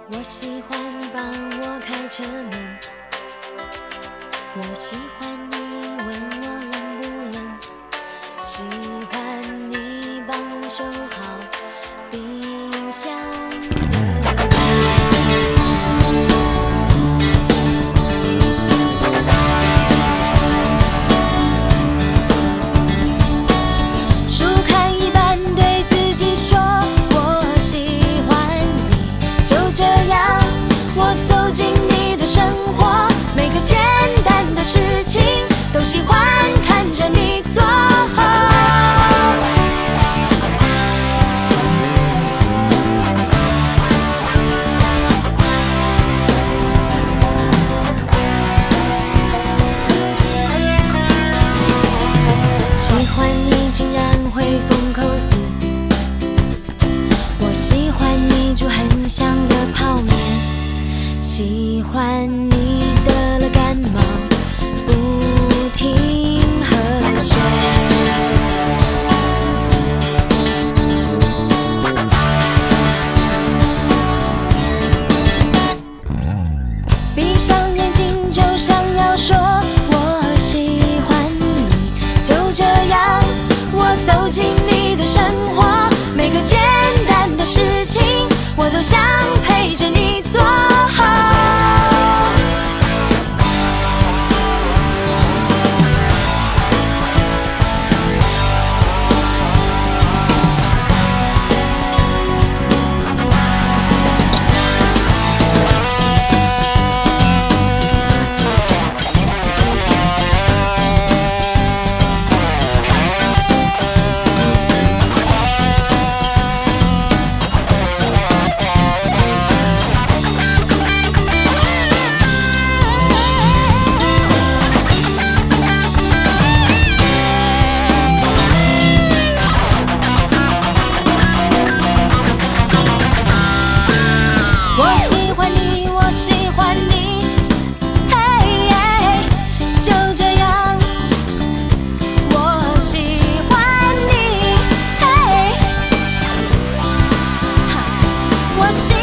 我喜欢你帮我开车门，我喜欢你问我冷不冷，喜欢你帮我收好冰箱的门。书看一半，对自己说我喜欢你，就这样我走进你的生活，每个简单的事情都喜欢看着你做。喜欢你竟然会封口子，我喜欢你煮很香的泡面，喜欢你得了感冒不停喝水。闭上眼睛就想要说我喜欢你，就这样我走进你的生活，每个简单的事情我都想陪着你做。我喜欢你，我喜欢你，嘿，就这样。我喜欢你，嘿，我喜。